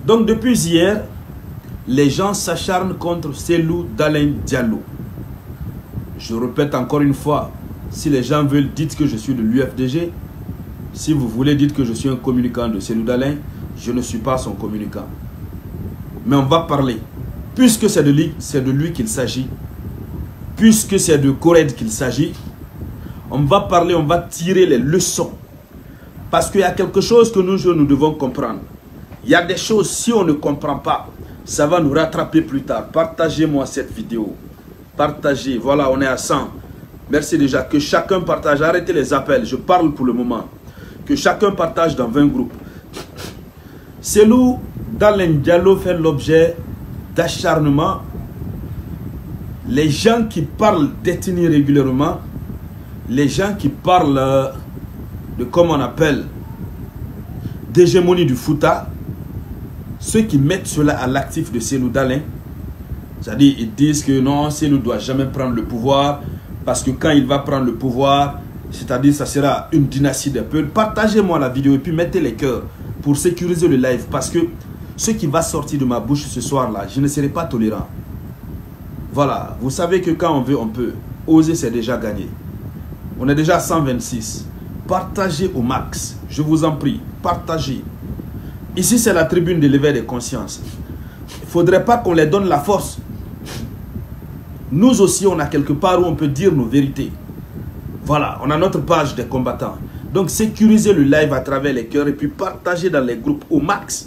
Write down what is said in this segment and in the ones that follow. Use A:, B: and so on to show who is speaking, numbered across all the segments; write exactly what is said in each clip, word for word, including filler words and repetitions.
A: Donc depuis hier, les gens s'acharnent contre Cellou Dalein Diallo. Je répète encore une fois, si les gens veulent, dites que je suis de l'U F D G. Si vous voulez, dites que je suis un communicant de Cellou Dalein. Je ne suis pas son communicant. Mais on va parler. Puisque c'est de lui, c'est de lui qu'il s'agit. Puisque c'est de Kored qu'il s'agit. On va parler, on va tirer les leçons. Parce qu'il y a quelque chose que nous, nous devons comprendre. Il y a des choses, si on ne comprend pas, ça va nous rattraper plus tard. Partagez-moi cette vidéo. Partagez. Voilà, on est à cent. Merci déjà. Que chacun partage. Arrêtez les appels. Je parle pour le moment. Que chacun partage dans vingt groupes. Cellou Dalein Diallo fait l'objet d'acharnement. Les gens qui parlent d'ethnie régulièrement, les gens qui parlent de, comment on appelle, d'hégémonie du Fouta, ceux qui mettent cela à l'actif de Cellou Dalein, c'est-à-dire ils disent que non, Cellou ne doit jamais prendre le pouvoir, parce que quand il va prendre le pouvoir, c'est-à-dire ça sera une dynastie des peuples. Partagez-moi la vidéo et puis mettez les cœurs pour sécuriser le live, parce que ce qui va sortir de ma bouche ce soir-là, je ne serai pas tolérant. Voilà, vous savez que quand on veut, on peut. Oser, c'est déjà gagné. On est déjà à cent vingt-six. Partagez au max. Je vous en prie, partagez. Ici, c'est la tribune de l'éveil des consciences. Il ne faudrait pas qu'on les donne la force. Nous aussi, on a quelque part où on peut dire nos vérités. Voilà, on a notre page des combattants. Donc, sécurisez le live à travers les cœurs et puis partagez dans les groupes au max.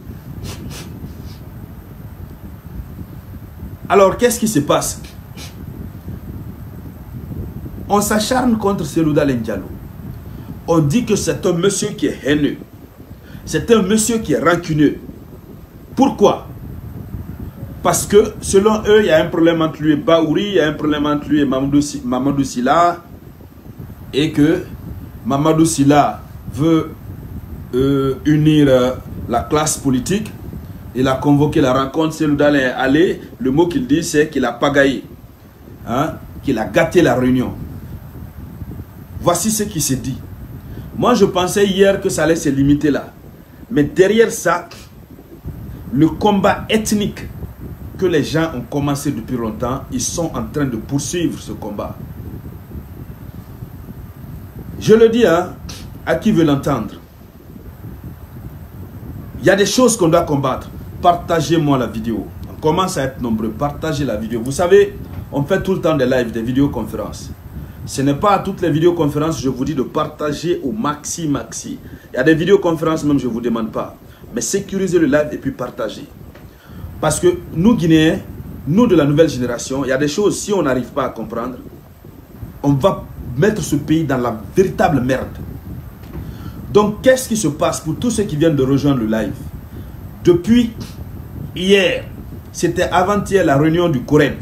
A: Alors, qu'est-ce qui se passe? On s'acharne contre Cellou Dalein Diallo. On dit que c'est un monsieur qui est haineux. C'est un monsieur qui est rancunieux. Pourquoi? Parce que, selon eux, il y a un problème entre lui et Baouri, il y a un problème entre lui et Mamadou Sylla, et que Mamadou Sylla veut euh, unir euh, la classe politique. Il a convoqué la rencontre, Cellou Dalein est allé. Le mot qu'il dit, c'est qu'il a pagaillé. Hein? Qu'il a gâté la réunion. Voici ce qui s'est dit. Moi, je pensais hier que ça allait se limiter là. Mais derrière ça, le combat ethnique que les gens ont commencé depuis longtemps, ils sont en train de poursuivre ce combat. Je le dis, hein, à qui veut l'entendre. Il y a des choses qu'on doit combattre. Partagez-moi la vidéo. On commence à être nombreux. Partagez la vidéo. Vous savez, on fait tout le temps des lives, des vidéoconférences. Ce n'est pas à toutes les vidéoconférences, je vous dis de partager au maxi maxi. Il y a des vidéoconférences même, je ne vous demande pas. Mais sécurisez le live et puis partagez. Parce que nous, Guinéens, nous de la nouvelle génération, il y a des choses, si on n'arrive pas à comprendre, on va mettre ce pays dans la véritable merde. Donc, qu'est-ce qui se passe pour tous ceux qui viennent de rejoindre le live? Depuis hier, c'était avant-hier la réunion du Kored.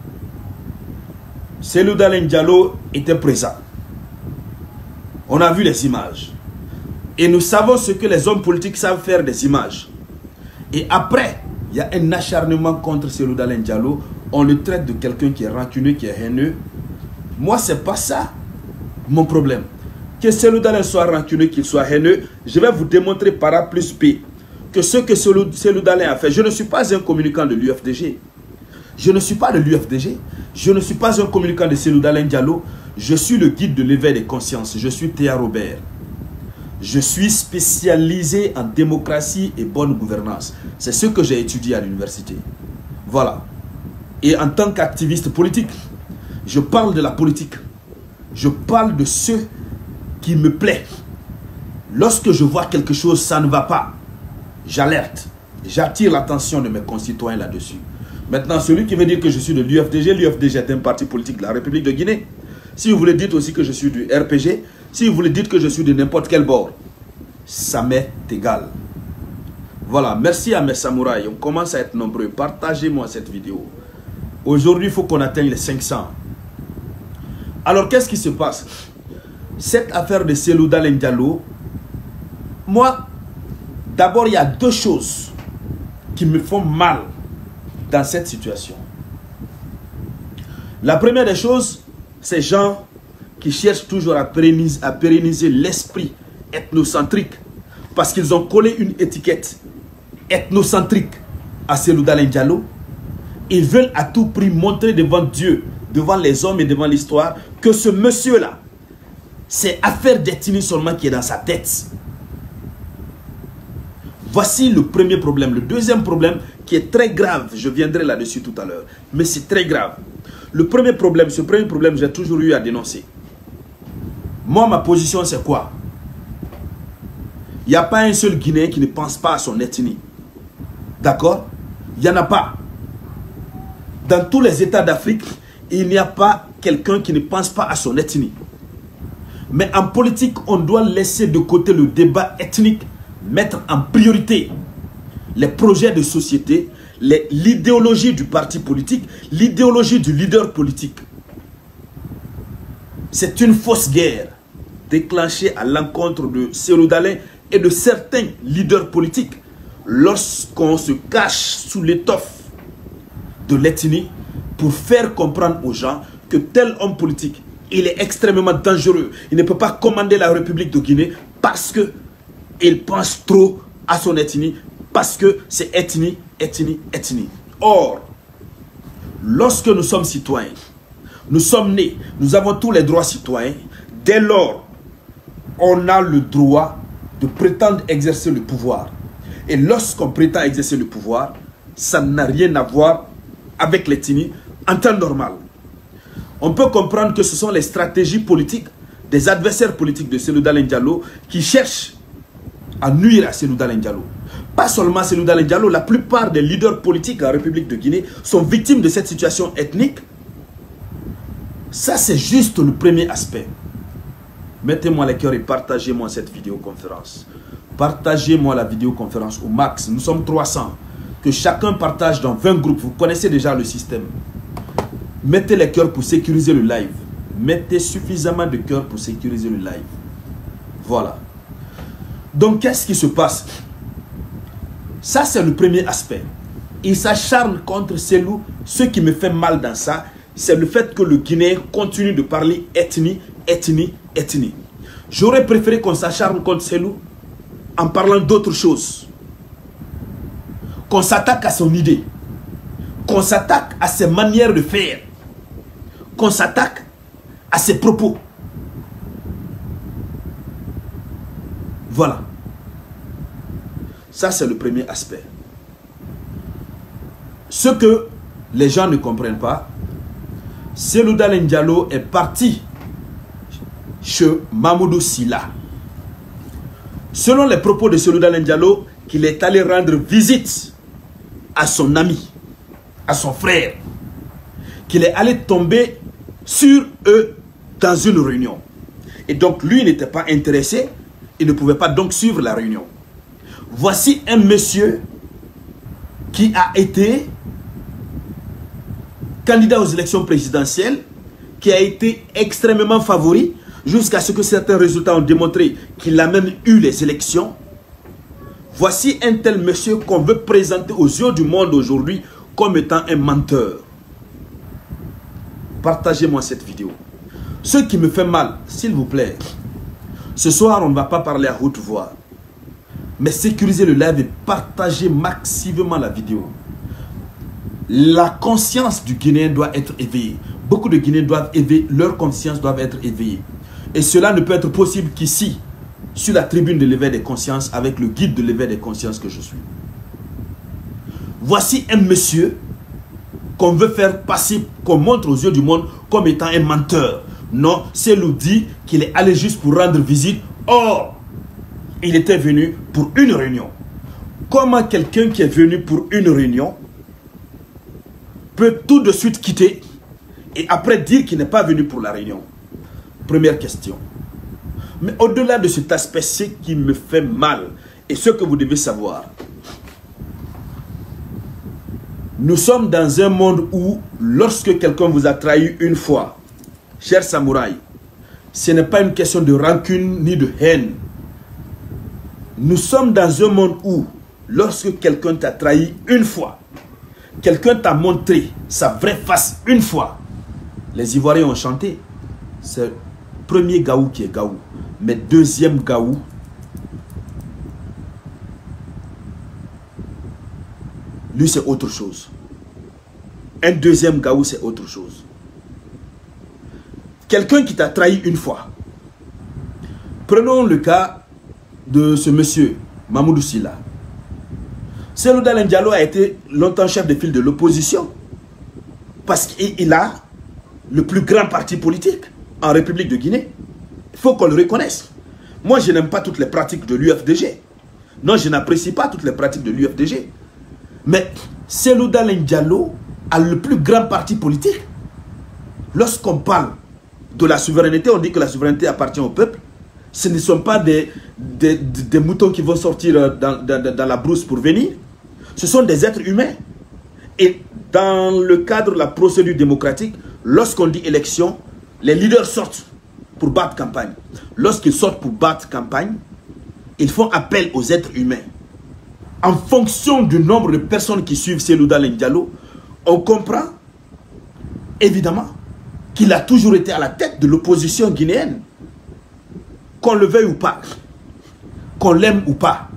A: Cellou Dalein Diallo était présent. On a vu les images. Et nous savons ce que les hommes politiques savent faire des images. Et après, il y a un acharnement contre Cellou Dalein Diallo. On le traite de quelqu'un qui est rancunieux, qui est haineux. Moi, ce n'est pas ça mon problème. Que Cellou Dalein soit rancunieux, qu'il soit haineux, je vais vous démontrer par A plus B que ce que Cellou Dalein a fait. Je ne suis pas un communicant de l'U F D G. Je ne suis pas de l'U F D G. Je ne suis pas un communicant de Cellou Dalein Diallo. Je suis le guide de l'éveil des consciences. Je suis Théa Robert. Je suis spécialisé en démocratie et bonne gouvernance. C'est ce que j'ai étudié à l'université. Voilà. Et en tant qu'activiste politique, je parle de la politique. Je parle de ce qui me plaît. Lorsque je vois quelque chose, ça ne va pas, j'alerte. J'attire l'attention de mes concitoyens là-dessus. Maintenant, celui qui veut dire que je suis de l'U F D G, l'U F D G est un parti politique de la République de Guinée. Si vous voulez dire aussi que je suis du R P G, si vous voulez dire que je suis de n'importe quel bord, ça m'est égal. Voilà, merci à mes samouraïs. On commence à être nombreux. Partagez-moi cette vidéo. Aujourd'hui, il faut qu'on atteigne les cinq cents. Alors, qu'est-ce qui se passe? Cette affaire de Cellou Dalein Diallo, moi, d'abord, il y a deux choses qui me font mal dans cette situation. La première des choses, ces gens qui cherchent toujours à pérenniser, à pérenniser l'esprit ethnocentrique parce qu'ils ont collé une étiquette ethnocentrique à Cellou Dalein Diallo. Ils veulent à tout prix montrer devant Dieu, devant les hommes et devant l'histoire, que ce monsieur-là, c'est affaire d'ethnie seulement qui est dans sa tête. Voici le premier problème. Le deuxième problème qui est très grave, je viendrai là-dessus tout à l'heure, mais c'est très grave. Le premier problème, ce premier problème, j'ai toujours eu à dénoncer. Moi, ma position, c'est quoi? Il n'y a pas un seul Guinéen qui ne pense pas à son ethnie. D'accord? Il n'y en a pas. Dans tous les États d'Afrique, il n'y a pas quelqu'un qui ne pense pas à son ethnie. Mais en politique, on doit laisser de côté le débat ethnique, mettre en priorité les projets de société, l'idéologie du parti politique, l'idéologie du leader politique. C'est une fausse guerre déclenchée à l'encontre de Cellou Dalein et de certains leaders politiques lorsqu'on se cache sous l'étoffe de l'ethnie pour faire comprendre aux gens que tel homme politique, il est extrêmement dangereux. Il ne peut pas commander la République de Guinée parce qu'il pense trop à son ethnie, parce que c'est ethnie, ethnie, ethnie. Or, lorsque nous sommes citoyens, nous sommes nés, nous avons tous les droits citoyens, dès lors, on a le droit de prétendre exercer le pouvoir. Et lorsqu'on prétend exercer le pouvoir, ça n'a rien à voir avec l'ethnie en temps normal. On peut comprendre que ce sont les stratégies politiques des adversaires politiques de Cellou Dalein Diallo qui cherchent à nuire à Cellou Dalein Diallo. Pas seulement Cellou Dalein Diallo, la plupart des leaders politiques en République de Guinée sont victimes de cette situation ethnique. Ça, c'est juste le premier aspect. Mettez-moi les cœurs et partagez-moi cette vidéoconférence. Partagez-moi la vidéoconférence au max. Nous sommes trois cents. Que chacun partage dans vingt groupes. Vous connaissez déjà le système. Mettez les cœurs pour sécuriser le live. Mettez suffisamment de cœurs pour sécuriser le live. Voilà. Donc, qu'est-ce qui se passe? Ça, c'est le premier aspect. Il s'acharne contre Cellou. Ce qui me fait mal dans ça, c'est le fait que le Guinéen continue de parler ethnie, ethnie, ethnie. J'aurais préféré qu'on s'acharne contre Cellou en parlant d'autre chose. Qu'on s'attaque à son idée. Qu'on s'attaque à ses manières de faire. Qu'on s'attaque à ses propos. Voilà. Ça, c'est le premier aspect. Ce que les gens ne comprennent pas, Cellou Dalein Diallo est parti chez Mamadou Sylla. Selon les propos de Cellou Dalein Diallo, qu'il est allé rendre visite à son ami, à son frère, qu'il est allé tomber sur eux dans une réunion. Et donc lui n'était pas intéressé, il ne pouvait pas donc suivre la réunion. Voici un monsieur qui a été candidat aux élections présidentielles, qui a été extrêmement favori, jusqu'à ce que certains résultats ont démontré qu'il a même eu les élections. Voici un tel monsieur qu'on veut présenter aux yeux du monde aujourd'hui comme étant un menteur. Partagez-moi cette vidéo. Ce qui me fait mal, s'il vous plaît, ce soir on ne va pas parler à haute voix, mais sécurisez le live et partagez massivement la vidéo. La conscience du Guinéen doit être éveillée. Beaucoup de Guinéens doivent éveiller, leur conscience doit être éveillée. Et cela ne peut être possible qu'ici, sur la tribune de l'éveil des consciences, avec le guide de l'éveil des consciences que je suis. Voici un monsieur qu'on veut faire passer, qu'on montre aux yeux du monde comme étant un menteur. Non, Cellou dit qu'il est allé juste pour rendre visite. Or, il était venu pour une réunion. Comment quelqu'un qui est venu pour une réunion peut tout de suite quitter et après dire qu'il n'est pas venu pour la réunion? Première question. Mais au-delà de cet aspect, ce qui me fait mal et ce que vous devez savoir, nous sommes dans un monde où lorsque quelqu'un vous a trahi une fois, cher samouraï, ce n'est pas une question de rancune ni de haine. Nous sommes dans un monde où lorsque quelqu'un t'a trahi une fois, quelqu'un t'a montré sa vraie face une fois, les Ivoiriens ont chanté. C'est premier Gaou qui est Gaou. Mais deuxième Gaou, lui c'est autre chose. Un deuxième Gaou, c'est autre chose. Quelqu'un qui t'a trahi une fois. Prenons le cas de ce monsieur, Mamoudou Sylla. Cellou Dalein Diallo a été longtemps chef de file de l'opposition. Parce qu'il a le plus grand parti politique en République de Guinée. Il faut qu'on le reconnaisse. Moi, je n'aime pas toutes les pratiques de l'U F D G. Non, je n'apprécie pas toutes les pratiques de l'U F D G. Mais Cellou Dalein Diallo a le plus grand parti politique. Lorsqu'on parle de la souveraineté, on dit que la souveraineté appartient au peuple. Ce ne sont pas des, des, des moutons qui vont sortir dans, dans, dans la brousse pour venir. Ce sont des êtres humains. Et dans le cadre de la procédure démocratique, lorsqu'on dit élection, les leaders sortent pour battre campagne. Lorsqu'ils sortent pour battre campagne, ils font appel aux êtres humains. En fonction du nombre de personnes qui suivent Cellou Dalein Diallo, on comprend évidemment qu'il a toujours été à la tête de l'opposition guinéenne. Qu'on le veuille ou pas, qu'on l'aime ou pas.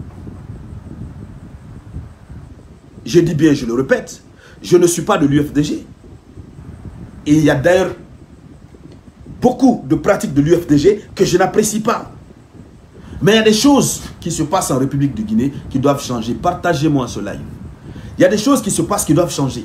A: Je dis bien, je le répète, je ne suis pas de l'U F D G. Et il y a d'ailleurs beaucoup de pratiques de l'U F D G que je n'apprécie pas. Mais il y a des choses qui se passent en République de Guinée qui doivent changer. Partagez-moi ce live. Il y a des choses qui se passent qui doivent changer.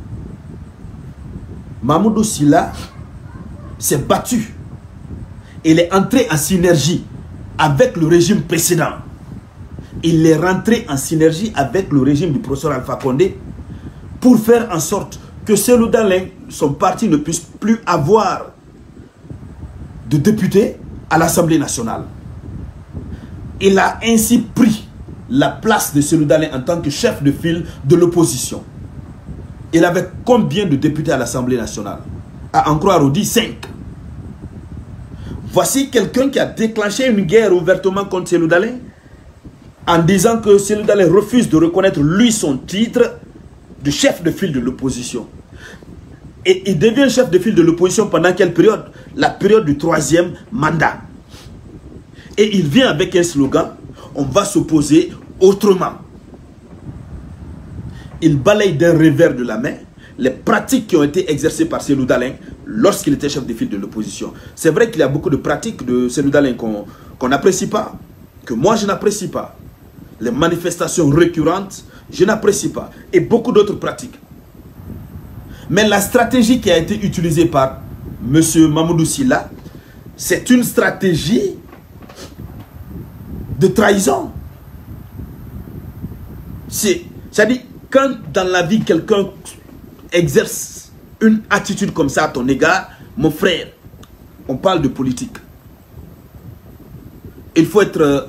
A: Mamoudou Sylla s'est battu. Il est entré en synergie avec le régime précédent. Il est rentré en synergie avec le régime du professeur Alpha Condé pour faire en sorte que Cellou Dalein, son parti, ne puisse plus avoir de députés à l'Assemblée nationale. Il a ainsi pris la place de Cellou Dalein en tant que chef de file de l'opposition. Il avait combien de députés à l'Assemblée nationale? À en croire Audi, cinq. Voici quelqu'un qui a déclenché une guerre ouvertement contre Cellou Dalein en disant que Cellou Dalein refuse de reconnaître lui son titre de chef de file de l'opposition. Et il devient chef de file de l'opposition pendant quelle période? La période du troisième mandat. Et il vient avec un slogan, on va s'opposer autrement. Il balaye d'un revers de la main les pratiques qui ont été exercées par Cellou Dalein lorsqu'il était chef de file de l'opposition. C'est vrai qu'il y a beaucoup de pratiques de Cellou Dalein qu'on qu'on n'apprécie pas, que moi je n'apprécie pas. Les manifestations récurrentes, je n'apprécie pas. Et beaucoup d'autres pratiques. Mais la stratégie qui a été utilisée par M. Mamoudou Sylla, c'est une stratégie de trahison. C'est-à-dire, quand dans la vie quelqu'un exerce une attitude comme ça à ton égard, mon frère, on parle de politique. Il faut être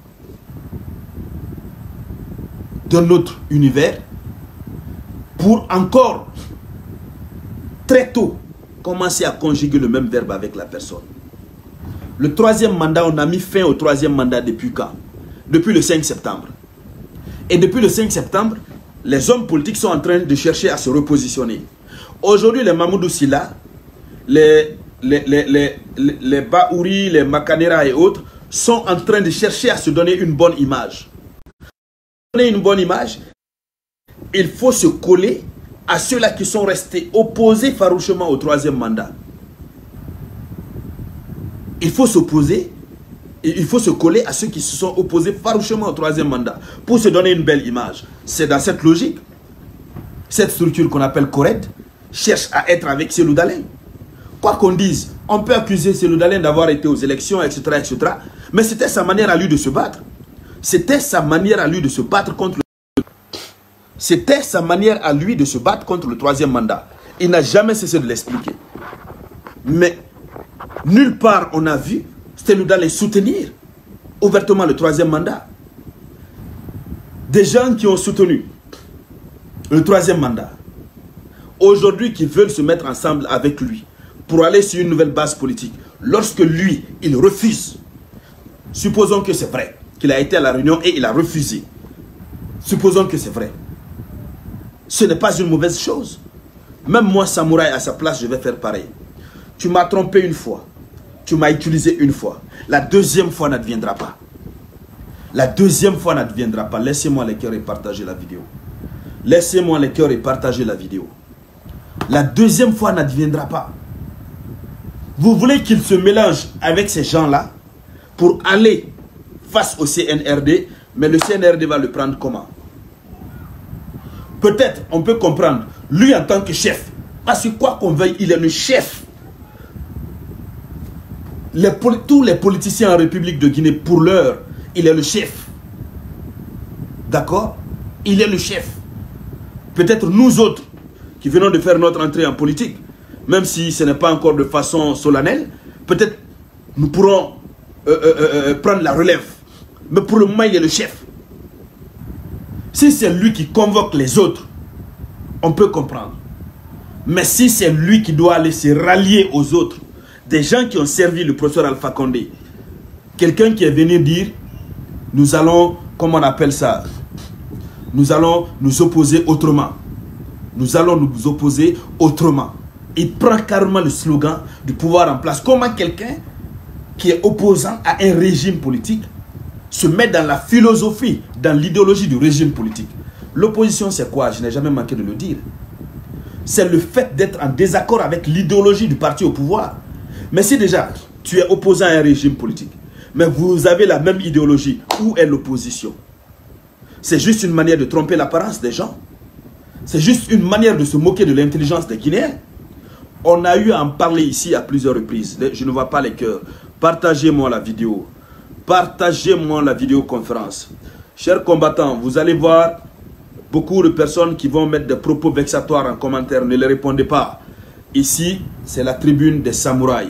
A: d'un autre univers pour encore très tôt commencer à conjuguer le même verbe avec la personne. Le troisième mandat, on a mis fin au troisième mandat depuis quand? Depuis le cinq septembre. Et depuis le cinq septembre, les hommes politiques sont en train de chercher à se repositionner. Aujourd'hui, les Mamoudou Sylla, les, les, les, les, les, les Baouri, les Makanera et autres sont en train de chercher à se donner une bonne image. Pour donner une bonne image, il faut se coller à ceux-là qui sont restés opposés farouchement au troisième mandat. Il faut s'opposer, il faut se coller à ceux qui se sont opposés farouchement au troisième mandat pour se donner une belle image. C'est dans cette logique. Cette structure qu'on appelle Cored cherche à être avec Cellou Dalein. Quoi qu'on dise, on peut accuser Cellou Dalein d'avoir été aux élections, et cetera, et cetera. Mais c'était sa manière à lui de se battre. C'était sa manière à lui de se battre contre le... C'était sa manière à lui de se battre contre le troisième mandat. Il n'a jamais cessé de l'expliquer. Mais nulle part on a vu Cellou Dalein soutenir ouvertement le troisième mandat. Des gens qui ont soutenu le troisième mandat, aujourd'hui qui veulent se mettre ensemble avec lui pour aller sur une nouvelle base politique, lorsque lui, il refuse, supposons que c'est vrai, qu'il a été à la réunion et il a refusé, supposons que c'est vrai, ce n'est pas une mauvaise chose. Même moi, Samouraï, à sa place, je vais faire pareil. Tu m'as trompé une fois, tu m'as utilisé une fois, la deuxième fois n'adviendra pas. La deuxième fois n'adviendra pas. Laissez-moi les cœurs et partagez la vidéo. laissez-moi les cœurs et partagez la vidéo. La deuxième fois n'adviendra pas. Vous voulez qu'il se mélange avec ces gens-là pour aller face au C N R D, mais le C N R D va le prendre comment? Peut-être on peut comprendre, lui en tant que chef, parce que quoi qu'on veuille, il est le chef. Les, tous les politiciens en République de Guinée, pour l'heure, il est le chef. D'accord? Il est le chef. Peut-être nous autres, qui venons de faire notre entrée en politique, même si ce n'est pas encore de façon solennelle, peut-être nous pourrons euh, euh, euh, prendre la relève. Mais pour le moment, il est le chef. Si c'est lui qui convoque les autres, on peut comprendre. Mais si c'est lui qui doit aller se rallier aux autres, des gens qui ont servi le professeur Alpha Condé, quelqu'un qui est venu dire, nous allons, comment on appelle ça, nous allons nous opposer autrement. Nous allons nous opposer autrement. Il prend carrément le slogan du pouvoir en place. Comment quelqu'un qui est opposant à un régime politique se met dans la philosophie, dans l'idéologie du régime politique? L'opposition, c'est quoi? Je n'ai jamais manqué de le dire. C'est le fait d'être en désaccord avec l'idéologie du parti au pouvoir. Mais si déjà, tu es opposant à un régime politique, mais vous avez la même idéologie, où est l'opposition? C'est juste une manière de tromper l'apparence des gens. C'est juste une manière de se moquer de l'intelligence des Guinéens. On a eu à en parler ici à plusieurs reprises. Je ne vois pas les cœurs. Partagez-moi la vidéo. Partagez-moi la vidéoconférence. Chers combattants, vous allez voir beaucoup de personnes qui vont mettre des propos vexatoires en commentaire. Ne les répondez pas. Ici, c'est la tribune des samouraïs.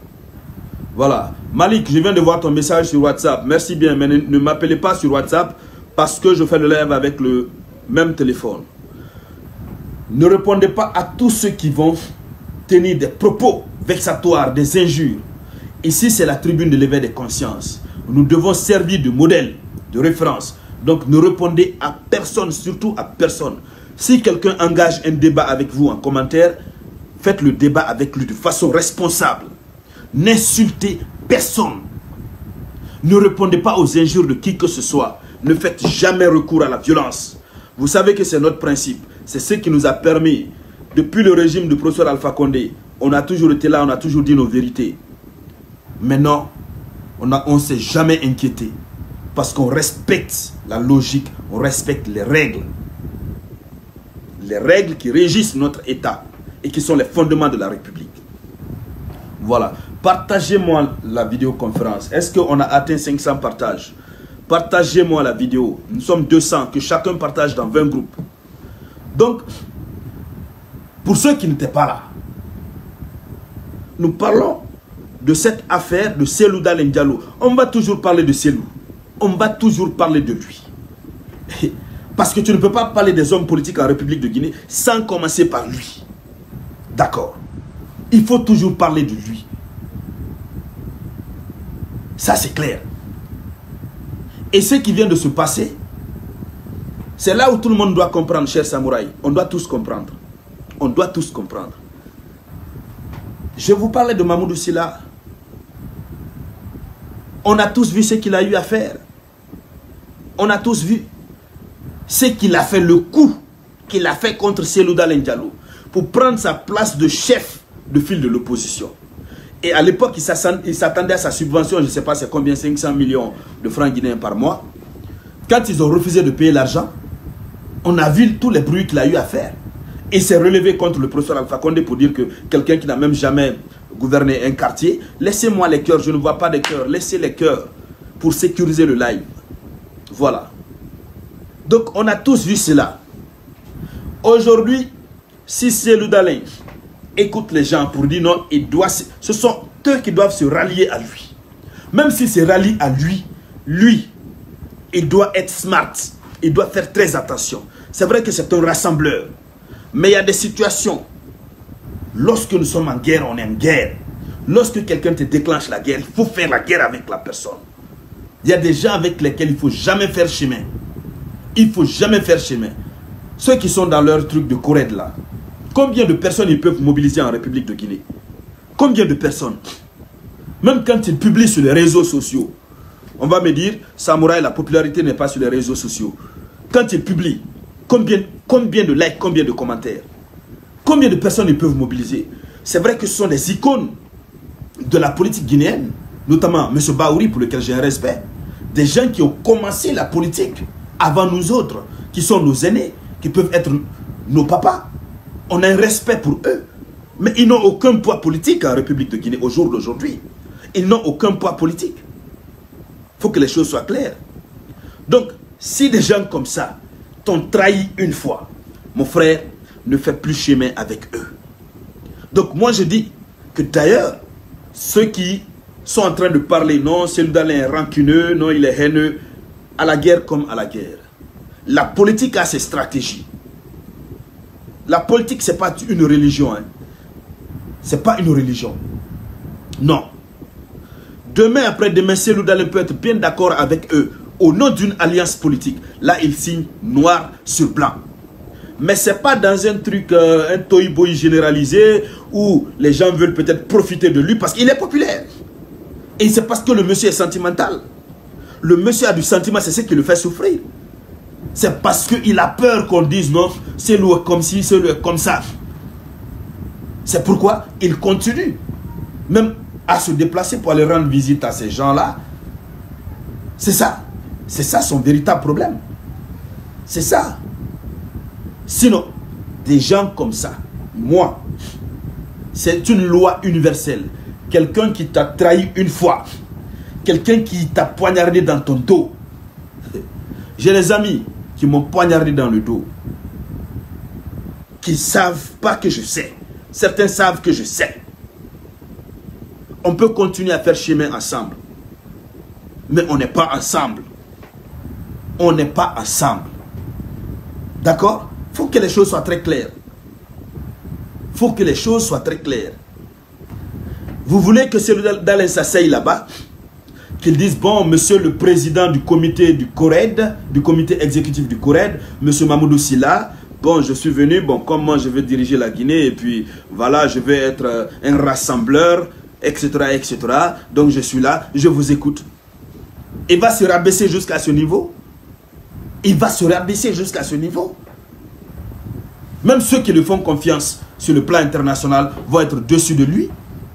A: Voilà. Malik, je viens de voir ton message sur WhatsApp. Merci bien, mais ne, ne m'appelez pas sur WhatsApp parce que je fais le live avec le même téléphone. Ne répondez pas à tous ceux qui vont tenir des propos vexatoires, des injures. Ici, c'est la tribune de l'éveil des consciences. Nous devons servir de modèle, de référence. Donc, ne répondez à personne, surtout à personne. Si quelqu'un engage un débat avec vous en commentaire, faites le débat avec lui de façon responsable. N'insultez personne. Ne répondez pas aux injures de qui que ce soit. Ne faites jamais recours à la violence. Vous savez que c'est notre principe. C'est ce qui nous a permis, depuis le régime du professeur Alpha Condé, on a toujours été là, on a toujours dit nos vérités. Maintenant, on ne s'est jamais inquiété. Parce qu'on respecte la logique, on respecte les règles. Les règles qui régissent notre État et qui sont les fondements de la République. Voilà. Partagez-moi la vidéoconférence. Est-ce qu'on a atteint cinq cents partages? Partagez-moi la vidéo. Nous sommes deux cents, que chacun partage dans vingt groupes. Donc, pour ceux qui n'étaient pas là, nous parlons de cette affaire de Cellou Dalein Diallo. On va toujours parler de Cellou. On va toujours parler de lui. Parce que tu ne peux pas parler des hommes politiques en République de Guinée sans commencer par lui. D'accord. Il faut toujours parler de lui. Ça, c'est clair. Et ce qui vient de se passer, c'est là où tout le monde doit comprendre, chers samouraïs. On doit tous comprendre. On doit tous comprendre. Je vous parlais de Mamoudou Sylla. On a tous vu ce qu'il a eu à faire. On a tous vu ce qu'il a fait, le coup qu'il a fait contre Cellou Dalein Diallo pour prendre sa place de chef de file de l'opposition. Et à l'époque, il s'attendait à sa subvention, je ne sais pas c'est combien, cinq cents millions de francs guinéens par mois. Quand ils ont refusé de payer l'argent, on a vu tous les bruits qu'il a eu à faire. Et s'est relevé contre le professeur Alpha Condé pour dire que quelqu'un qui n'a même jamais gouverné un quartier, laissez-moi les cœurs, je ne vois pas de cœurs, laissez les cœurs pour sécuriser le live. Voilà. Donc on a tous vu cela. Aujourd'hui, si Cellou Dalein écoute les gens pour dire non, il doit, ce sont eux qui doivent se rallier à lui. Même s'il se rallie à lui, lui, il doit être smart. Il doit faire très attention. C'est vrai que c'est un rassembleur. Mais il y a des situations. Lorsque nous sommes en guerre, on est en guerre. Lorsque quelqu'un te déclenche la guerre, il faut faire la guerre avec la personne. Il y a des gens avec lesquels il ne faut jamais faire chemin. Il ne faut jamais faire chemin. Ceux qui sont dans leur truc de Corée là, combien de personnes ils peuvent mobiliser en République de Guinée? Combien de personnes? Même quand ils publient sur les réseaux sociaux, on va me dire, Samouraï, la popularité n'est pas sur les réseaux sociaux. Quand ils publient, Combien, combien de likes, combien de commentaires? Combien de personnes ils peuvent mobiliser? C'est vrai que ce sont des icônes de la politique guinéenne, notamment M. Baouri, pour lequel j'ai un respect. Des gens qui ont commencé la politique avant nous autres, qui sont nos aînés, qui peuvent être nos papas. On a un respect pour eux. Mais ils n'ont aucun poids politique en République de Guinée au jour d'aujourd'hui. Ils n'ont aucun poids politique. Il faut que les choses soient claires. Donc, si des gens comme ça t'ont trahi une fois, mon frère, ne fais plus chemin avec eux. Donc, moi, je dis que d'ailleurs, ceux qui sont en train de parler, non, Cellou Dalein est rancuneux, non, il est haineux, à la guerre comme à la guerre. La politique a ses stratégies. La politique, ce n'est pas une religion. Hein. Ce n'est pas une religion. Non. Demain, après-demain, Cellou Dalein peut être bien d'accord avec eux au nom d'une alliance politique. Là, il signe noir sur blanc. Mais ce n'est pas dans un truc, euh, un toy-boy généralisé où les gens veulent peut-être profiter de lui parce qu'il est populaire. Et c'est parce que le monsieur est sentimental. Le monsieur a du sentiment, c'est ce qui le fait souffrir. C'est parce qu'il a peur qu'on dise non, c'est lui comme ci, c'est lui comme ça. C'est pourquoi il continue même à se déplacer pour aller rendre visite à ces gens-là. C'est ça. C'est ça son véritable problème. C'est ça. Sinon, des gens comme ça, moi, c'est une loi universelle. Quelqu'un qui t'a trahi une fois, quelqu'un qui t'a poignardé dans ton dos. J'ai des amis qui m'ont poignardé dans le dos, qui ne savent pas que je sais. Certains savent que je sais. On peut continuer à faire chemin ensemble. Mais on n'est pas ensemble. On n'est pas ensemble. D'accord? Il faut que les choses soient très claires. Il faut que les choses soient très claires. Vous voulez que Cellou Dalein s'asseye là-bas, qu'ils disent, bon, monsieur le président du comité du CORED, du comité exécutif du CORED, monsieur Mamoudou Sylla, bon, je suis venu, bon, comme moi je veux diriger la Guinée, et puis voilà, je vais être euh, un rassembleur, et cetera, et cetera. Donc je suis là, je vous écoute. Il va se rabaisser jusqu'à ce niveau. Il va se rabaisser jusqu'à ce niveau. Même ceux qui lui font confiance sur le plan international vont être dessus de lui.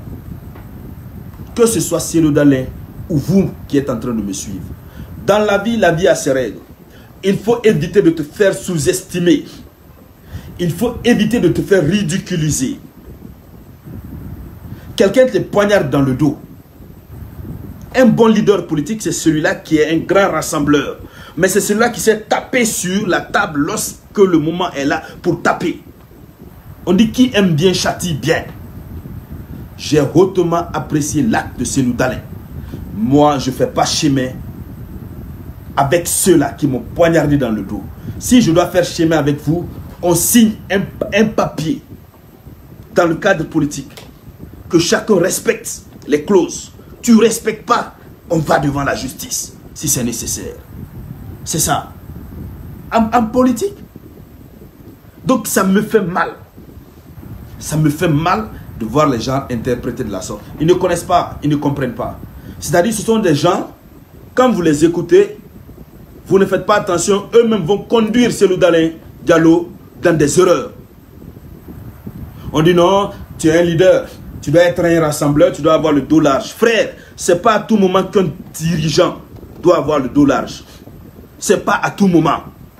A: Que ce soit Cellou Dalein ou vous qui êtes en train de me suivre. Dans la vie, la vie a ses règles. Il faut éviter de te faire sous-estimer. Il faut éviter de te faire ridiculiser. Quelqu'un te poignarde dans le dos. Un bon leader politique, c'est celui-là qui est un grand rassembleur. Mais c'est celui-là qui sait taper sur la table lorsque le moment est là pour taper. On dit qui aime bien châtie bien. J'ai hautement apprécié l'acte de Cellou Dalein. Moi, je ne fais pas chemin avec ceux-là qui m'ont poignardé dans le dos. Si je dois faire chemin avec vous, on signe un, un papier dans le cadre politique. Que chacun respecte les clauses. Tu ne respectes pas, on va devant la justice, si c'est nécessaire. C'est ça. En, en politique. Donc ça me fait mal. Ça me fait mal de voir les gens interpréter de la sorte. Ils ne connaissent pas, ils ne comprennent pas. C'est-à-dire ce sont des gens, quand vous les écoutez, vous ne faites pas attention, eux-mêmes vont conduire Cellou Dalein Diallo dans des erreurs. On dit non, tu es un leader, tu dois être un rassembleur, tu dois avoir le dos large. Frère, ce n'est pas à tout moment qu'un dirigeant doit avoir le dos large. Ce n'est pas à tout moment.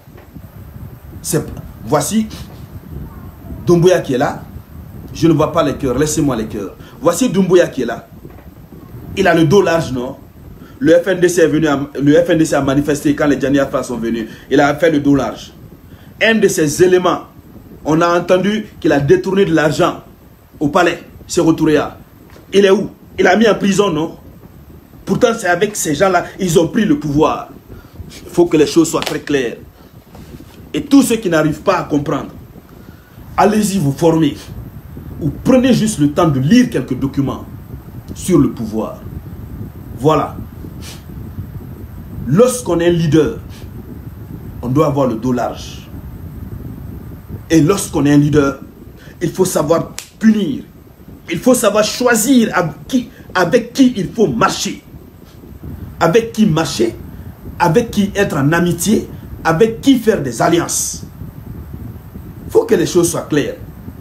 A: Voici Doumbouya qui est là. Je ne vois pas les cœurs, laissez-moi les cœurs. Voici Doumbouya qui est là. Il a le dos large, non? Le F N D C est venu, à, le F N D C a manifesté quand les Djani Alpha sont venus. Il a fait le dos large. Un de ces éléments, on a entendu qu'il a détourné de l'argent au palais, Sékou Touréa. Il est où? Il a mis en prison, non? Pourtant, c'est avec ces gens-là, ils ont pris le pouvoir. Il faut que les choses soient très claires. Et tous ceux qui n'arrivent pas à comprendre, allez-y vous former. Ou prenez juste le temps de lire quelques documents sur le pouvoir. Voilà. Lorsqu'on est leader, on doit avoir le dos large. Et lorsqu'on est un leader, il faut savoir punir. Il faut savoir choisir avec qui, avec qui il faut marcher. Avec qui marcher, avec qui être en amitié, avec qui faire des alliances. que les choses soient claires.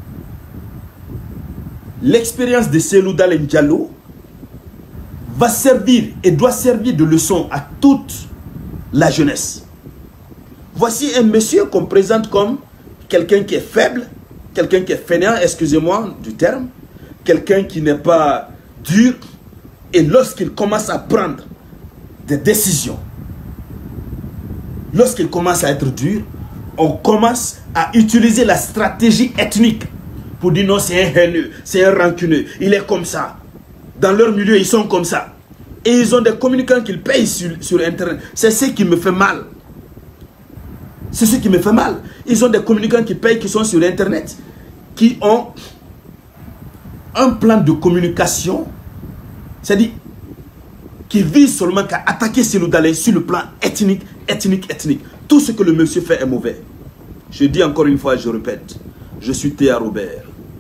A: L'expérience de Cellou Dalein Diallo va servir et doit servir de leçon à toute la jeunesse. Voici un monsieur qu'on présente comme quelqu'un qui est faible, quelqu'un qui est fainéant, excusez-moi du terme, quelqu'un qui n'est pas dur, et lorsqu'il commence à prendre des décisions, lorsqu'il commence à être dur, on commence à utiliser la stratégie ethnique pour dire non, c'est un haineux, c'est un rancuneux, il est comme ça. Dans leur milieu, ils sont comme ça. Et ils ont des communicants qu'ils payent sur, sur Internet. C'est ce qui me fait mal. C'est ce qui me fait mal. Ils ont des communicants qui payent, qui sont sur Internet, qui ont un plan de communication, c'est-à-dire qui vise seulement qu'à attaquer Cellou Dalein sur le plan ethnique, ethnique, ethnique. Tout ce que le monsieur fait est mauvais. Je dis encore une fois, je répète, je suis Théa Robert.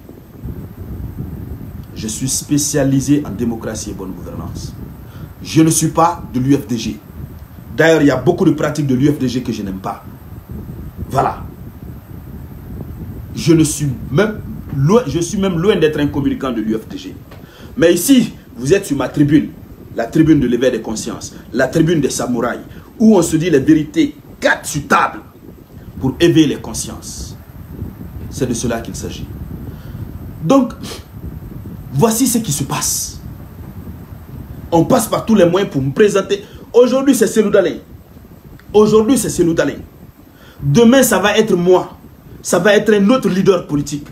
A: Je suis spécialisé en démocratie et bonne gouvernance. Je ne suis pas de l'U F D G. D'ailleurs, il y a beaucoup de pratiques de l'U F D G que je n'aime pas. Voilà. Je ne suis même loin, je suis même loin d'être un communicant de l'U F D G. Mais ici, vous êtes sur ma tribune, la tribune de l'éveil des consciences, la tribune des samouraïs, où on se dit les vérités quatre sur table pour éveiller les consciences. C'est de cela qu'il s'agit. Donc, voici ce qui se passe. On passe par tous les moyens pour me présenter. Aujourd'hui, c'est Cellou Dalein. Aujourd'hui, c'est Cellou Dalein. Demain, ça va être moi. Ça va être un autre leader politique.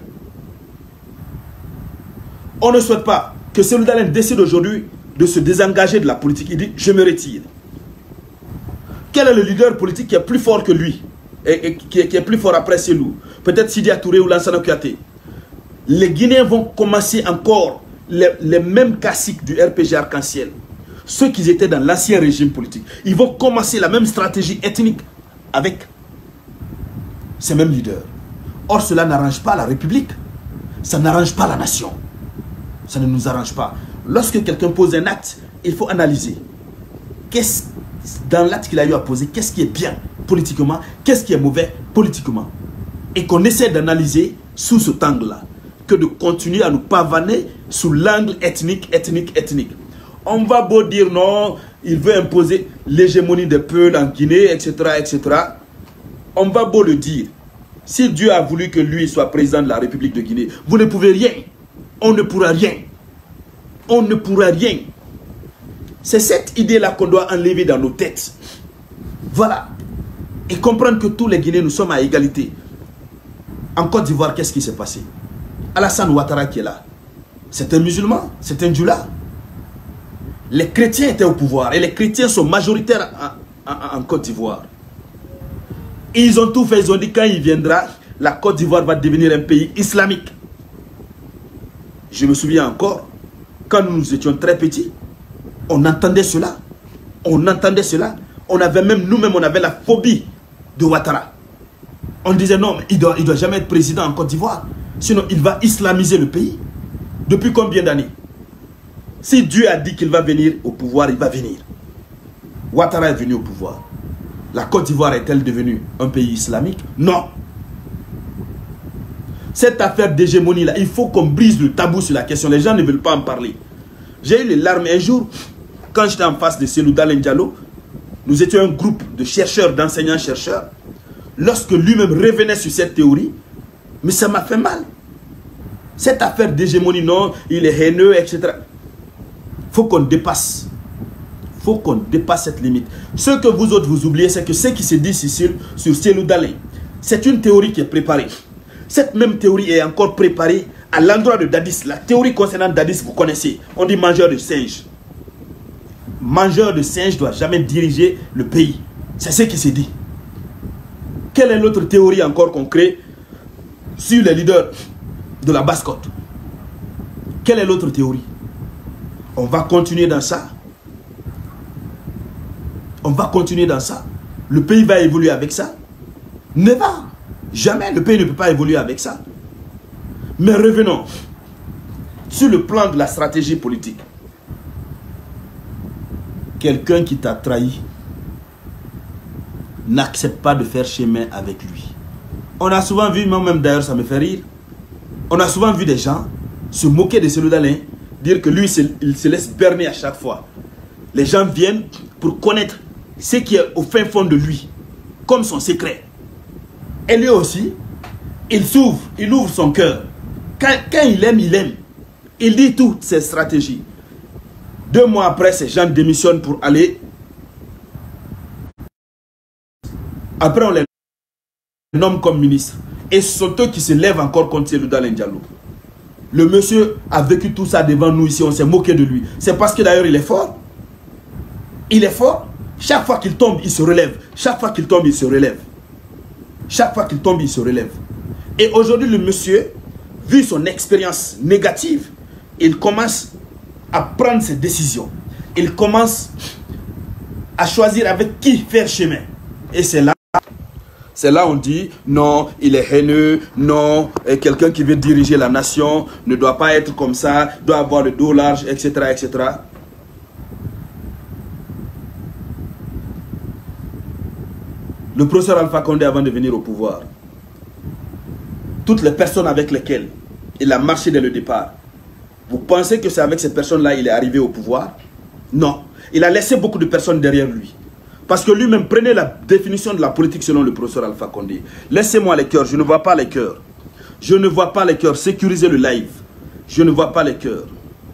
A: On ne souhaite pas que Cellou Dalein décide aujourd'hui de se désengager de la politique. Il dit, je me retire. Quel est le leader politique qui est plus fort que lui et, et qui, est, qui est plus fort après Cellou? Peut-être Sidya Touré ou Lansana Kouyaté. Les Guinéens vont commencer encore les, les mêmes classiques du R P G Arc-en-Ciel. Ceux qui étaient dans l'ancien régime politique. Ils vont commencer la même stratégie ethnique avec ces mêmes leaders. Or, cela n'arrange pas la République. Ça n'arrange pas la nation. Ça ne nous arrange pas. Lorsque quelqu'un pose un acte, il faut analyser. Qu'est-ce dans l'acte qu'il a eu à poser, qu'est-ce qui est bien politiquement, qu'est-ce qui est mauvais politiquement. Et qu'on essaie d'analyser sous cet angle-là. Que de continuer à nous pavaner sous l'angle ethnique, ethnique, ethnique. On va beau dire non, il veut imposer l'hégémonie des peuples en Guinée, et cetera, et cetera. On va beau le dire. Si Dieu a voulu que lui soit président de la République de Guinée, vous ne pouvez rien. On ne pourra rien. On ne pourra rien. C'est cette idée-là qu'on doit enlever dans nos têtes. Voilà. Et comprendre que tous les Guinéens, nous sommes à égalité. En Côte d'Ivoire, qu'est-ce qui s'est passé? Alassane Ouattara qui est là. C'est un musulman, c'est un djula. Les chrétiens étaient au pouvoir et les chrétiens sont majoritaires en, en, en Côte d'Ivoire. Ils ont tout fait, ils ont dit quand il viendra, la Côte d'Ivoire va devenir un pays islamique. Je me souviens encore, quand nous étions très petits, on entendait cela. On entendait cela. On avait même, nous-mêmes, on avait la phobie de Ouattara. On disait non, mais il ne doit, il doit jamais être président en Côte d'Ivoire. Sinon, il va islamiser le pays. Depuis combien d'années? Si Dieu a dit qu'il va venir au pouvoir, il va venir. Ouattara est venu au pouvoir. La Côte d'Ivoire est-elle devenue un pays islamique? Non. Cette affaire d'hégémonie-là, il faut qu'on brise le tabou sur la question. Les gens ne veulent pas en parler. J'ai eu les larmes un jour, quand j'étais en face de Cellou Dalein Diallo. Nous étions un groupe de chercheurs, d'enseignants-chercheurs. Lorsque lui-même revenait sur cette théorie, mais ça m'a fait mal. Cette affaire d'hégémonie, non, il est haineux, et cetera. Il faut qu'on dépasse. Il faut qu'on dépasse cette limite. Ce que vous autres vous oubliez, c'est que ce qui se dit ici sur, sur Cellou Dalein, c'est une théorie qui est préparée. Cette même théorie est encore préparée à l'endroit de Dadis. La théorie concernant Dadis, vous connaissez. On dit mangeur de singes. Mangeur de singes ne doit jamais diriger le pays. C'est ce qui s'est dit. Quelle est l'autre théorie encore qu'on crée sur les leaders de la basse-côte? Quelle est l'autre théorie? On va continuer dans ça. On va continuer dans ça. Le pays va évoluer avec ça. Never. Jamais le pays ne peut pas évoluer avec ça. Mais revenons sur le plan de la stratégie politique. Quelqu'un qui t'a trahi, n'accepte pas de faire chemin avec lui. On a souvent vu, moi-même d'ailleurs ça me fait rire, on a souvent vu des gens se moquer de Cellou Dalein, dire que lui, il se laisse berner à chaque fois. Les gens viennent pour connaître ce qui est au fin fond de lui, comme son secret. Et lui aussi, il s'ouvre, il ouvre son cœur. Quand, quand il aime, il aime. Il dit toutes ses stratégies. Deux mois après, ces gens démissionnent pour aller. Après, on les nomme comme ministre. Et ce sont eux qui se lèvent encore contre Cellou Dalein Diallo. Le monsieur a vécu tout ça devant nous ici, on s'est moqué de lui. C'est parce que d'ailleurs il est fort. Il est fort. Chaque fois qu'il tombe, il se relève. Chaque fois qu'il tombe, il se relève. Chaque fois qu'il tombe, il se relève. Et aujourd'hui, le monsieur, vu son expérience négative, il commence à prendre ses décisions. Il commence à choisir avec qui faire chemin. Et c'est là, c'est là on dit, non, il est haineux, non, quelqu'un qui veut diriger la nation ne doit pas être comme ça, doit avoir le dos large, et cetera, et cetera. Le professeur Alpha Condé, avant de venir au pouvoir, toutes les personnes avec lesquelles il a marché dès le départ, vous pensez que c'est avec ces personnes-là qu'il est arrivé au pouvoir? Non. Il a laissé beaucoup de personnes derrière lui. Parce que lui-même, prenez la définition de la politique selon le professeur Alpha Condé. Laissez-moi les cœurs, je ne vois pas les cœurs. Je ne vois pas les cœurs. Sécurisez le live. Je ne vois pas les cœurs.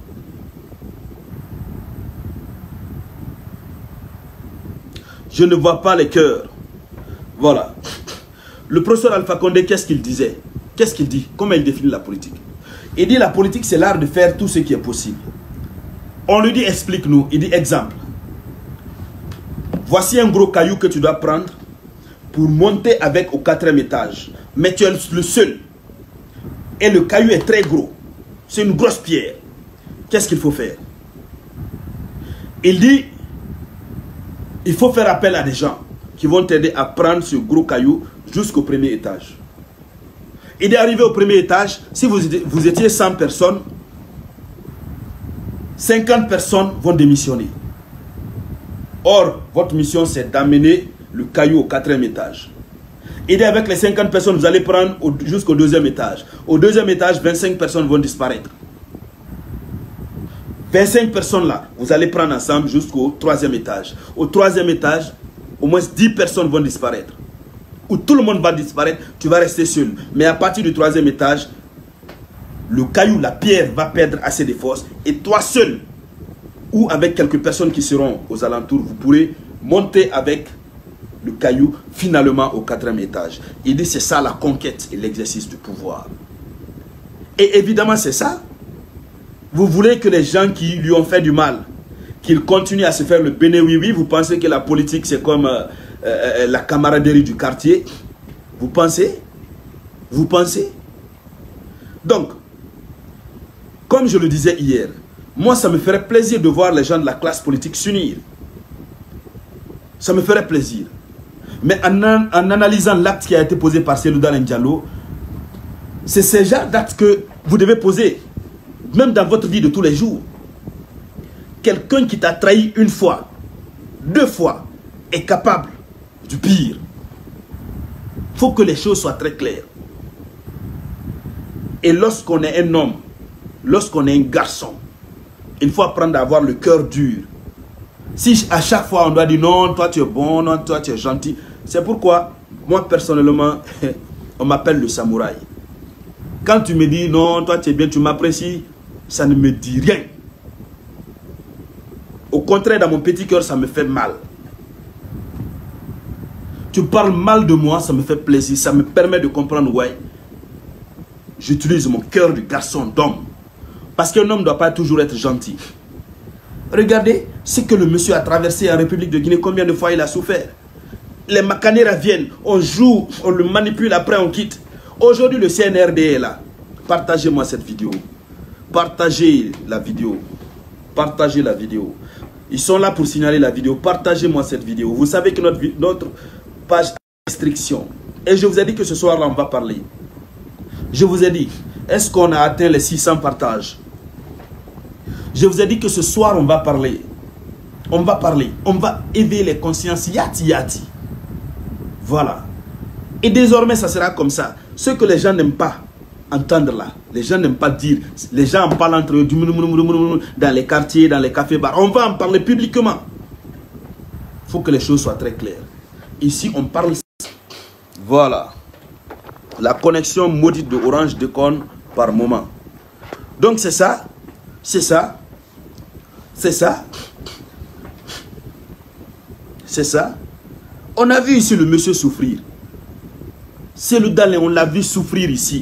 A: Je ne vois pas les cœurs. Voilà. Le professeur Alpha Condé, qu'est-ce qu'il disait? Qu'est-ce qu'il dit? Comment il définit la politique? Il dit la politique, c'est l'art de faire tout ce qui est possible. On lui dit, explique-nous. Il dit, exemple. Voici un gros caillou que tu dois prendre pour monter avec au quatrième étage. Mais tu es le seul. Et le caillou est très gros. C'est une grosse pierre. Qu'est-ce qu'il faut faire? Il dit, il faut faire appel à des gens qui vont t'aider à prendre ce gros caillou jusqu'au premier étage. Il est arrivé au premier étage, si vous, vous étiez cent personnes, cinquante personnes vont démissionner. Or, votre mission, c'est d'amener le caillou au quatrième étage. Et avec les cinquante personnes, vous allez prendre jusqu'au deuxième étage. Au deuxième étage, vingt-cinq personnes vont disparaître. vingt-cinq personnes là, vous allez prendre ensemble jusqu'au troisième étage. Au troisième étage, au moins dix personnes vont disparaître. Où tout le monde va disparaître, tu vas rester seul. Mais à partir du troisième étage, le caillou, la pierre va perdre assez de force. Et toi seul, ou avec quelques personnes qui seront aux alentours, vous pourrez monter avec le caillou finalement au quatrième étage. Il dit c'est ça la conquête et l'exercice du pouvoir. Et évidemment c'est ça. Vous voulez que les gens qui lui ont fait du mal, qu'ils continuent à se faire le béné oui oui, vous pensez que la politique c'est comme euh, euh, la camaraderie du quartier? Vous pensez? Vous pensez? Donc, comme je le disais hier, moi, ça me ferait plaisir de voir les gens de la classe politique s'unir. Ça me ferait plaisir. Mais en, en analysant l'acte qui a été posé par Cellou Dalein Diallo, c'est ce genre d'acte que vous devez poser, même dans votre vie de tous les jours. Quelqu'un qui t'a trahi une fois, deux fois, est capable du pire. Il faut que les choses soient très claires. Et lorsqu'on est un homme, lorsqu'on est un garçon, il faut apprendre à avoir le cœur dur. Si à chaque fois on doit dire non, toi tu es bon, non, toi tu es gentil. C'est pourquoi, moi personnellement, on m'appelle le samouraï. Quand tu me dis non, toi tu es bien, tu m'apprécies, ça ne me dit rien. Au contraire, dans mon petit cœur, ça me fait mal. Tu parles mal de moi, ça me fait plaisir, ça me permet de comprendre, ouais, j'utilise mon cœur de garçon, d'homme. Parce qu'un homme ne doit pas toujours être gentil. Regardez ce que le monsieur a traversé en République de Guinée, combien de fois il a souffert. Les Macanera viennent, on joue, on le manipule, après on quitte. Aujourd'hui, le C N R D est là. Partagez-moi cette vidéo. Partagez la vidéo. Partagez la vidéo. Ils sont là pour signaler la vidéo. Partagez-moi cette vidéo. Vous savez que notre, notre page a restriction. Et je vous ai dit que ce soir-là, on va parler. Je vous ai dit, est-ce qu'on a atteint les six cents partages? Je vous ai dit que ce soir, on va parler. On va parler. On va éveiller les consciences. Yati, yati. Voilà. Et désormais, ça sera comme ça. Ce que les gens n'aiment pas entendre là, les gens n'aiment pas dire, les gens en parlent entre eux, dans les quartiers, dans les cafés, bars. On va en parler publiquement. Il faut que les choses soient très claires. Ici, on parle... Voilà. La connexion maudite de Orange déconne par moment. Donc c'est ça. C'est ça. C'est ça. C'est ça. On a vu ici le monsieur souffrir. C'est le Dalin, on l'a vu souffrir ici.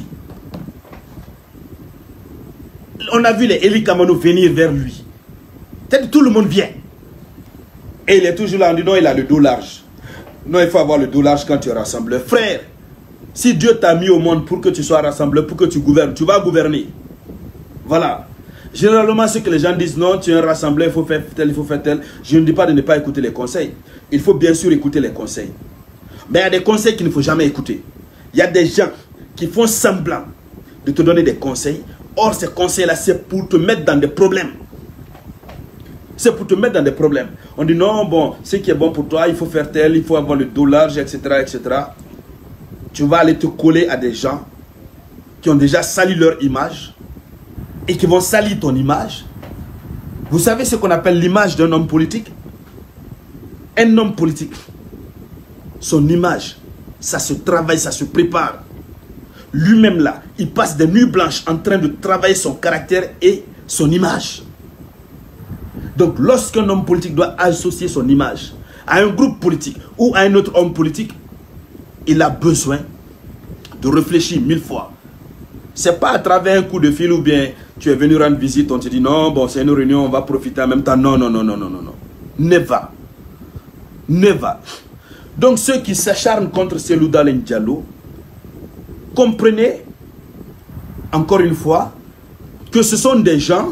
A: On a vu les Eli Kamano venir vers lui. Peut-être tout le monde vient. Et il est toujours là, on dit non, il a le dos large. Non, il faut avoir le dos large quand tu es rassembleur. Frère, si Dieu t'a mis au monde pour que tu sois rassembleur, pour que tu gouvernes, tu vas gouverner. Voilà. Généralement, ce que les gens disent, non, tu es un rassembleur, il faut faire tel, il faut faire tel. Je ne dis pas de ne pas écouter les conseils. Il faut bien sûr écouter les conseils. Mais il y a des conseils qu'il ne faut jamais écouter. Il y a des gens qui font semblant de te donner des conseils. Or, ces conseils-là, c'est pour te mettre dans des problèmes. C'est pour te mettre dans des problèmes. On dit non, bon, ce qui est bon pour toi, il faut faire tel, il faut avoir le dos large, et cetera, et cetera. Tu vas aller te coller à des gens qui ont déjà sali leur image et qui vont salir ton image. Vous savez ce qu'on appelle l'image d'un homme politique? Un homme politique, son image, ça se travaille, ça se prépare. Lui-même là, il passe des nuits blanches en train de travailler son caractère et son image. Donc lorsqu'un homme politique doit associer son image à un groupe politique ou à un autre homme politique, il a besoin de réfléchir mille fois. Ce n'est pas à travers un coup de fil ou bien tu es venu rendre visite, on te dit non, bon c'est une réunion, on va profiter en même temps. Non, non, non, non, non, non, non. Never. Never. Donc ceux qui s'acharnent contre Cellou Dalein Diallo, comprenez encore une fois que ce sont des gens,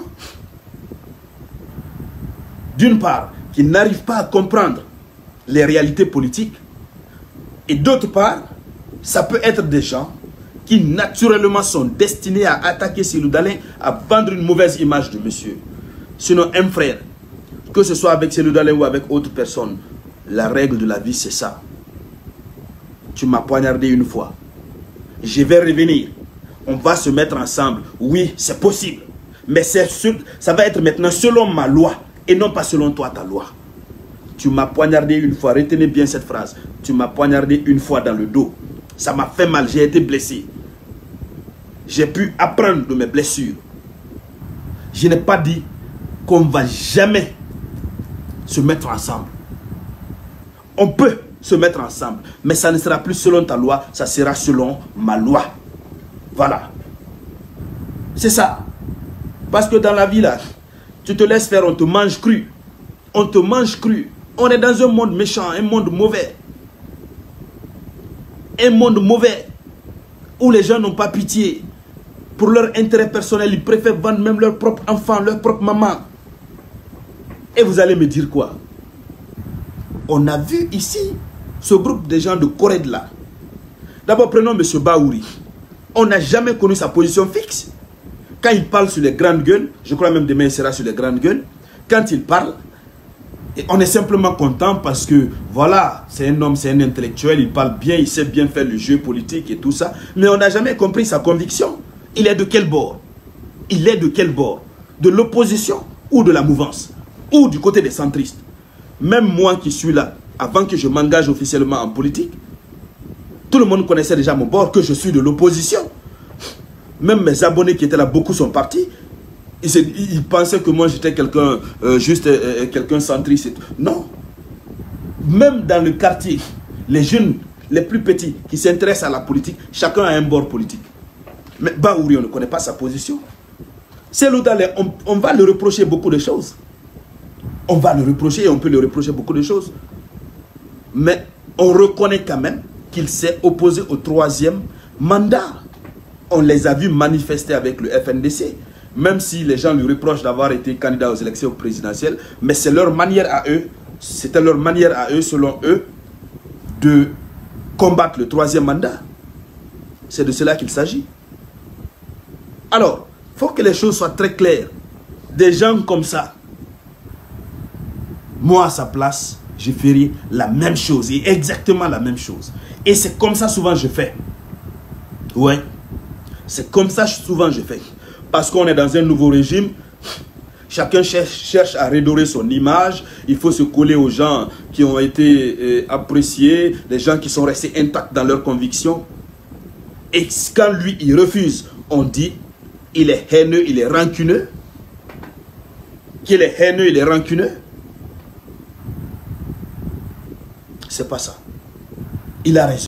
A: d'une part, qui n'arrivent pas à comprendre les réalités politiques, et d'autre part, ça peut être des gens qui naturellement sont destinés à attaquer Cellou Dalein, à vendre une mauvaise image de monsieur. Sinon, un frère, que ce soit avec Cellou Dalein ou avec autre personne, la règle de la vie, c'est ça. Tu m'as poignardé une fois. Je vais revenir. On va se mettre ensemble. Oui, c'est possible. Mais ça va être maintenant selon ma loi et non pas selon toi, ta loi. Tu m'as poignardé une fois. Retenez bien cette phrase. Tu m'as poignardé une fois dans le dos. Ça m'a fait mal. J'ai été blessé. J'ai pu apprendre de mes blessures. Je n'ai pas dit qu'on ne va jamais se mettre ensemble. On peut se mettre ensemble, mais ça ne sera plus selon ta loi, ça sera selon ma loi. Voilà. C'est ça. Parce que dans la vie là, tu te laisses faire, on te mange cru. On te mange cru. On est dans un monde méchant, un monde mauvais. Un monde mauvais où les gens n'ont pas pitié. Pour leur intérêt personnel, ils préfèrent vendre même leur propre enfant, leur propre maman. Et vous allez me dire quoi? On a vu ici ce groupe de gens de Corée de là. D'abord, prenons M. Baouri. On n'a jamais connu sa position fixe. Quand il parle sur les grandes gueules, je crois même demain il sera sur les grandes gueules. Quand il parle, on est simplement content parce que, voilà, c'est un homme, c'est un intellectuel, il parle bien, il sait bien faire le jeu politique et tout ça. Mais on n'a jamais compris sa conviction. Il est de quel bord? Il est de quel bord? De l'opposition ou de la mouvance? Ou du côté des centristes? Même moi qui suis là, avant que je m'engage officiellement en politique, tout le monde connaissait déjà mon bord, que je suis de l'opposition. Même mes abonnés qui étaient là, beaucoup sont partis. Ils, ils, ils pensaient que moi j'étais quelqu'un, euh, juste euh, quelqu'un centriste. Non. Même dans le quartier, les jeunes, les plus petits qui s'intéressent à la politique, chacun a un bord politique. Mais Baouri, on ne connaît pas sa position. Cellou Dalein, on, on va le reprocher beaucoup de choses. On va le reprocher et on peut le reprocher beaucoup de choses. Mais on reconnaît quand même qu'il s'est opposé au troisième mandat. On les a vus manifester avec le F N D C. Même si les gens lui reprochent d'avoir été candidat aux élections présidentielles. Mais c'est leur manière à eux, c'était leur manière à eux, selon eux, de combattre le troisième mandat. C'est de cela qu'il s'agit. Alors, il faut que les choses soient très claires. Des gens comme ça, moi à sa place, je ferai la même chose, et exactement la même chose. Et c'est comme ça souvent je fais. Ouais, c'est comme ça souvent je fais. Parce qu'on est dans un nouveau régime, chacun cherche, cherche à redorer son image, il faut se coller aux gens qui ont été euh, appréciés, les gens qui sont restés intacts dans leurs convictions. Et quand lui, il refuse, on dit, il est haineux, il est rancuneux. Qu'il est haineux, il est rancuneux. C'est pas ça. Il a raison.